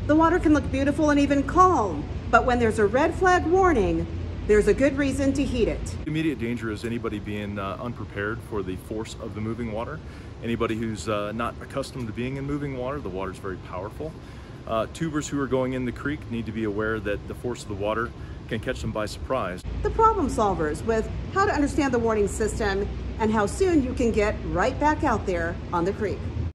The water can look beautiful and even calm, but when there's a red flag warning, there's a good reason to heat it. Immediate danger is anybody being unprepared for the force of the moving water. Anybody who's not accustomed to being in moving water, the water's very powerful. Tubers who are going in the creek need to be aware that the force of the water can catch them by surprise. The problem solvers with how to understand the warning system and how soon you can get right back out there on the creek.